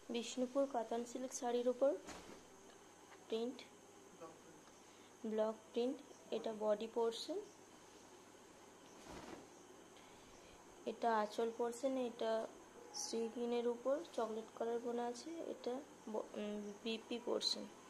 বিষ্ণুপুর কাতান সিল্ক শাড়ির উপর প্রিন্ট, ব্লক প্রিন্ট। এটা বডি পোর্শন, এটা আঁচল পোর্শন। এটা স্ট্রিকিনের উপর চকলেট কালার বোনা আছে। এটা বিপি পোর্শন।